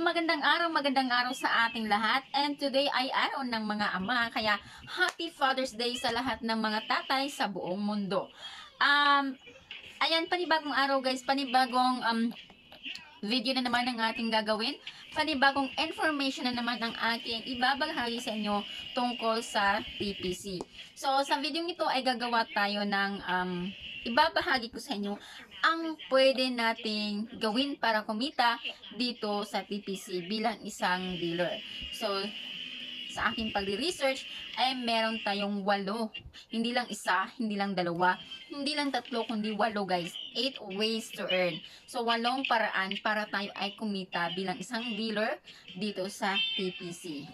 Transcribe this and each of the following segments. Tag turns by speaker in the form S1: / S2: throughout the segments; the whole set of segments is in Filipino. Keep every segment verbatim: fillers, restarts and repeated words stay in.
S1: Magandang araw, magandang araw sa ating lahat. And today ay araw ng mga ama. Kaya Happy Father's Day sa lahat ng mga tatay sa buong mundo. Um, ayan, panibagong araw guys. Panibagong um, video na naman ang ating gagawin. Panibagong information na naman ang ating ibabahagi sa inyo tungkol sa T P C. So, sa video ito ay gagawa tayo ng um, ibabahagi ko sa inyo ang pwede nating gawin para kumita dito sa T P C bilang isang dealer. So, sa aking pagre-research ay meron tayong walo. Hindi lang isa, hindi lang dalawa, hindi lang tatlo, kundi walo guys. Eight ways to earn. So, walong paraan para tayo ay kumita bilang isang dealer dito sa T P C.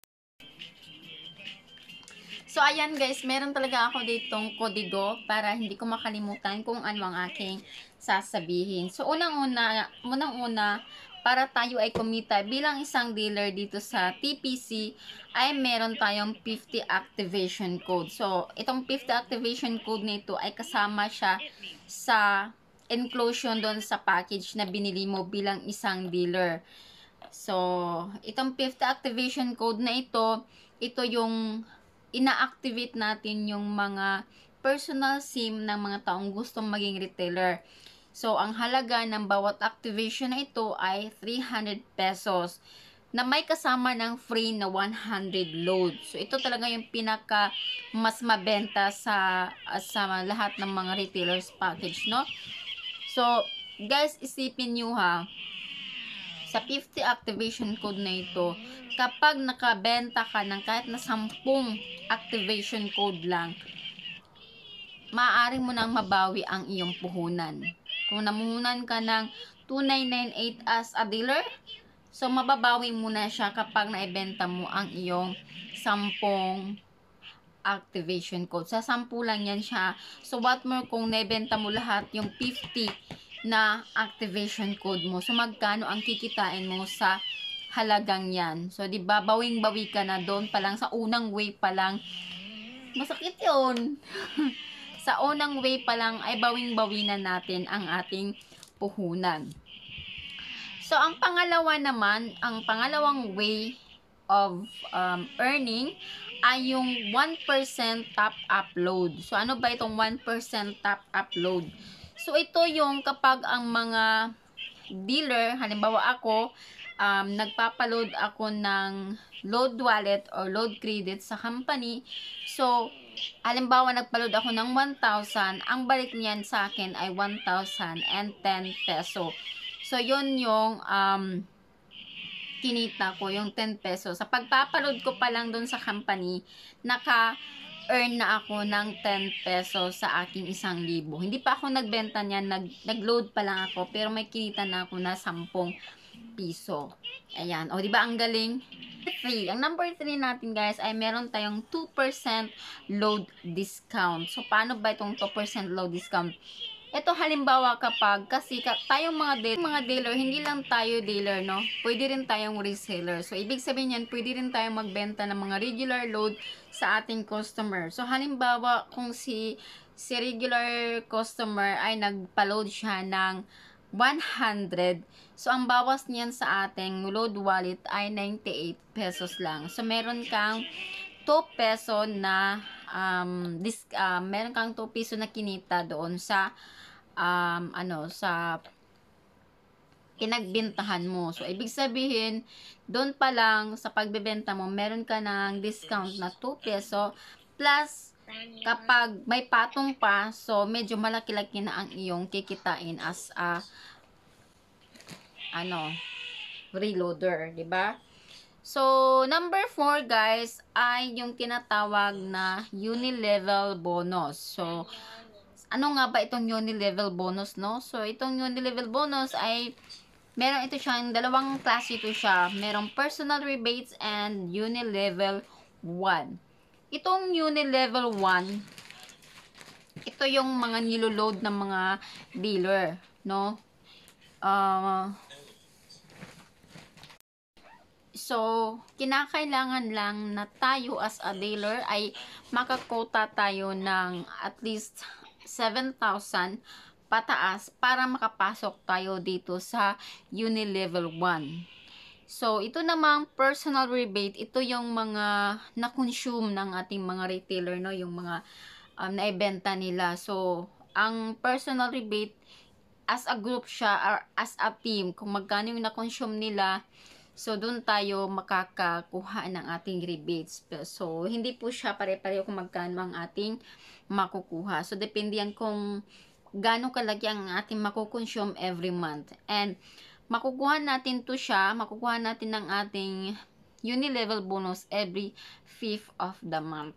S1: So, ayan guys, meron talaga ako ditong kodigo para hindi ko makalimutan kung ano ang aking sasabihin. So, unang-una, unang-una, para tayo ay kumita bilang isang dealer dito sa T P C, ay meron tayong fifty activation code. So, itong fifty activation code nito ay kasama siya sa inclusion doon sa package na binili mo bilang isang dealer. So, itong fifty activation code na ito, ito yung ina-activate natin yung mga personal SIM ng mga taong gustong maging retailer. So, ang halaga ng bawat activation na ito ay three hundred pesos na may kasama ng free na one hundred load. So, ito talaga yung pinaka mas mabenta sa, sa lahat ng mga retailers package, no? So, guys, isipin nyo ha, sa fifty activation code na ito, kapag nakabenta ka ng kahit na sampung activation code lang, maaari mo nang mabawi ang iyong puhunan. Kung namuhunan ka ng two nine nine eight as a dealer, so mababawi mo na siya kapag naibenta mo ang iyong sampung activation code. Sa sampu lang yan siya. So what more kung naibenta mo lahat yung fifty na activation code mo. So magkano ang kikitain mo sa halagang yan? So di ba bawing-bawi ka na doon pa lang sa unang way pa lang. Masakit 'yon. Sa unang way pa lang ay bawing-bawi na natin ang ating puhunan. So ang pangalawa naman, ang pangalawang way of um, earning ay yung one percent top upload. So ano ba itong one percent top upload? So ito yung kapag ang mga dealer, halimbawa ako, um, nagpapaload ako ng load wallet or load credit sa company. So, halimbawa nagpaload ako ng one thousand, ang balik niyan sa akin ay one thousand ten peso. So, yun yung um, kinita ko, yung ten peso. Sa pagpapaload ko pa lang dun sa company, naka earn na ako ng ten pesos sa aking isang libo. Hindi pa ako nagbenta niyan, nag, nag-load pa lang ako, pero may kinita na ako na sampung piso. Ayan. O, diba ang galing? three. Ang number three natin, guys, ay meron tayong two percent load discount. So, paano ba itong two percent load discount? Ito halimbawa kapag, kasi tayong mga, de mga dealer, hindi lang tayo dealer, no? Pwede rin tayong reseller. So, ibig sabihin yan, pwede rin tayong magbenta ng mga regular load sa ating customer. So, halimbawa, kung si, si regular customer ay nagpa-load siya ng one hundred, so, ang bawas niyan sa ating load wallet ay ninety-eight pesos lang. So, meron kang two peso na, um, dis, uh, meron kang two peso na kinita doon sa um, ano, sa pinagbentahan mo. So, ibig sabihin, doon pa lang sa pagbebenta mo, meron ka ng discount na two peso plus kapag may patong pa, so medyo malaki-laki na ang iyong kikitain as a ano, reloader, 'di ba? So, number four guys ay yung tinatawag na uni-level bonus. So, ano nga ba itong uni-level bonus, no? So, itong uni-level bonus ay meron ito siyang dalawang klase ito siya. Merong personal rebates and uni-level one. Itong uni-level one, ito yung mga niloload ng mga dealer, no? Uh, so, kinakailangan lang na tayo as a dealer ay makakota tayo ng at least seven thousand pataas para makapasok tayo dito sa uni-level one. So, ito namang personal rebate, ito yung mga na-consume ng ating mga retailer, no? Yung mga um, naibenta nila. So, ang personal rebate, as a group siya, or as a team, kung magkano yung na-consume nila, so, doon tayo makakakuha ng ating rebates. So, hindi po siya pare-pareho kung magkano ang ating makukuha. So, depende yan kung gaano kalaki ang ating makukonsume every month. And, makukuha natin to siya, makukuha natin ng ating uni-level bonus every fifth of the month.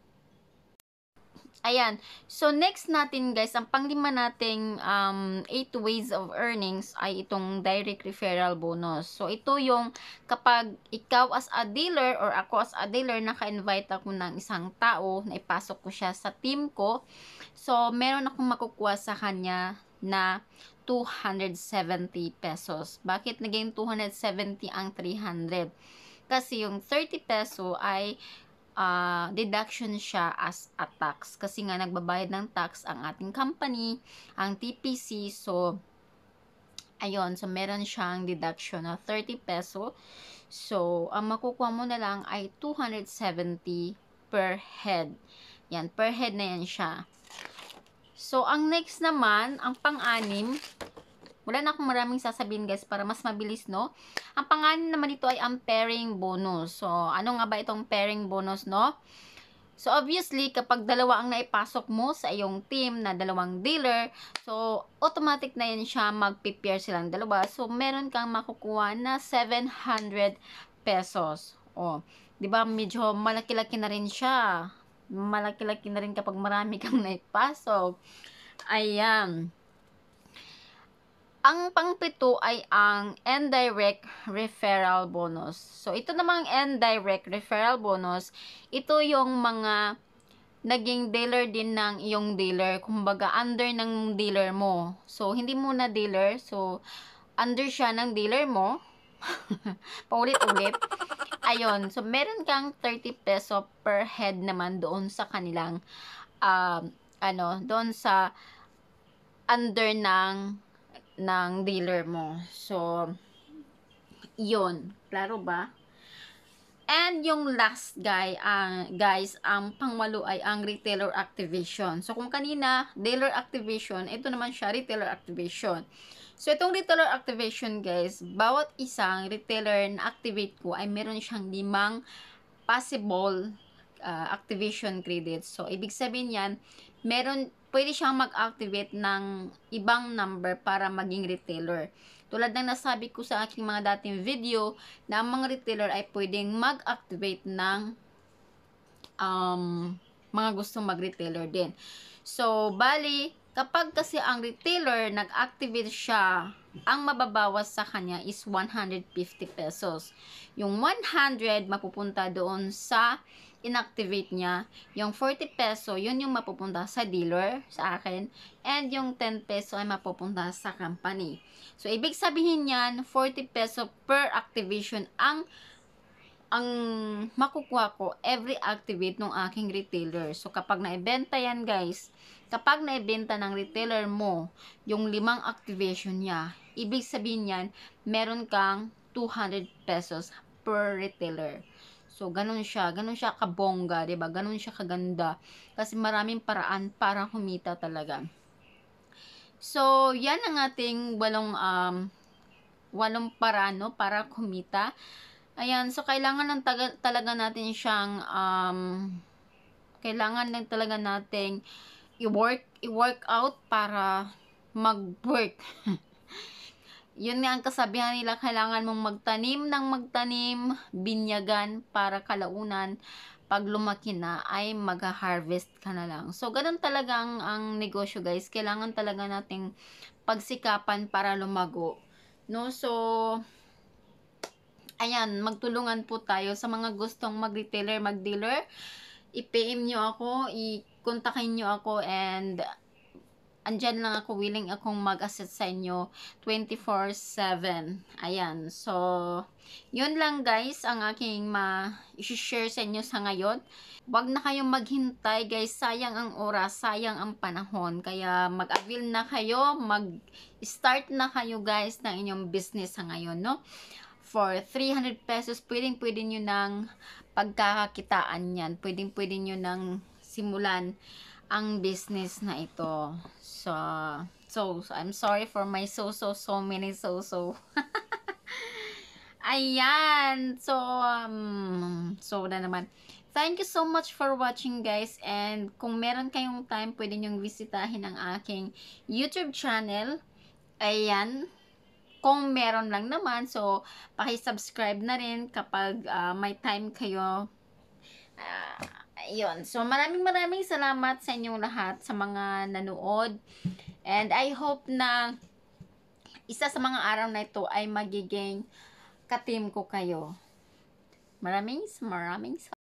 S1: Ayan. So, next natin guys, ang panglima nating um, eight ways of earnings ay itong direct referral bonus. So, ito yung kapag ikaw as a dealer or ako as a dealer, naka-invite ako ng isang tao, na ipasok ko siya sa team ko. So, meron akong makukuha sa kanya na two hundred seventy pesos. Bakit naging two hundred seventy ang three hundred? Kasi yung thirty peso ay Uh, deduction siya as a tax. Kasi nga nagbabayad ng tax ang ating company, ang T P C. So, ayun. So, meron siyang deduction na thirty peso. So, ang makukuha mo na lang ay two hundred seventy per head. Yan, per head na yan siya. So, ang next naman, ang pang-anim, wala na akong maraming sasabihin guys para mas mabilis, no? Ang pangalan naman dito ay ang pairing bonus. So, ano nga ba itong pairing bonus, no? So, obviously, kapag dalawa ang naipasok mo sa iyong team na dalawang dealer, so, automatic na yan siya, mag-pair silang dalawa. So, meron kang makukuha na seven hundred pesos. O, di ba medyo malaki-laki na rin siya. Malaki-laki na rin kapag marami kang naipasok. Ayan. Ang pangpito ay ang indirect referral bonus. So, ito namang indirect referral bonus, ito yung mga naging dealer din ng iyong dealer. Kumbaga, under ng dealer mo. So, hindi mo na dealer. So, under siya ng dealer mo. Paulit-ulit. Ayun. So, meron kang thirty peso per head naman doon sa kanilang, um, ano, doon sa under ng ng dealer mo. So, yun. Klaro ba? And yung last guy, uh, guys, ang pangwalo ay ang retailer activation. So, kung kanina, dealer activation, ito naman siya, retailer activation. So, itong retailer activation, guys, bawat isang retailer na activate ko ay meron siyang limang possible uh, activation credits. So, ibig sabihin yan, meron, pwede siyang mag-activate ng ibang number para maging retailer. Tulad ng nasabi ko sa aking mga dating video, na ang mga retailer ay pwedeng mag-activate ng um, mga gustong mag-retailer din. So, bali, kapag kasi ang retailer nag-activate siya, ang mababawas sa kanya is one hundred fifty pesos. Yung one hundred mapupunta doon sa inactivate niya. Yung forty peso, yun yung mapupunta sa dealer, sa akin. And yung ten peso ay mapupunta sa company. So, ibig sabihin yan, forty peso per activation ang ang makukuha ko every activate ng aking retailer. So, kapag naibenta yan, guys, kapag naibenta ng retailer mo yung limang activation niya, ibig sabihin yan, meron kang two hundred pesos per retailer. So, ganun siya. Ganun siya kabongga, diba? Ganun siya kaganda. Kasi maraming paraan para kumita talaga. So, yan ang ating walong, um, walong paraan, no? Para kumita. Ayan. So, kailangan lang taga, talaga natin siyang, um, kailangan lang talaga nating i-work, i-work out para mag-work. Yun nga ang kasabihan nila, kailangan mong magtanim ng magtanim, binyagan para kalaunan, pag lumaki na ay mag-harvest ka na lang. So, ganun talaga ang, ang negosyo, guys. Kailangan talaga nating pagsikapan para lumago. No? So, ayan, magtulungan po tayo sa mga gustong mag-retailer, mag-dealer. I-P M nyo ako, i-kontakin nyo ako, and andyan lang ako, willing akong mag-assist sa inyo twenty-four seven. Ayan. So, yun lang guys, ang aking ma-share sa inyo sa ngayon. Huwag na kayong maghintay guys, sayang ang oras, sayang ang panahon. Kaya mag-avail na kayo, mag-start na kayo guys ng inyong business sa ngayon, no? for three hundred pesos, pwedeng pwede nyo nang pagkakakitaan yan. Pwedeng pwede nyo nang simulan ang business na ito. So, so, so I'm sorry for my so, so, so many so, so. Ayan. So, um, so na naman. Thank you so much for watching, guys. And kung meron kayong time, pwede nyong bisitahin ang aking YouTube channel. Ayan. Kung meron lang naman, so, paki-subscribe na rin kapag uh, may time kayo. Uh, ayun. So, maraming maraming salamat sa inyong lahat, sa mga nanood. And I hope na isa sa mga araw na ito ay magiging ka-team ko kayo. Maraming, maraming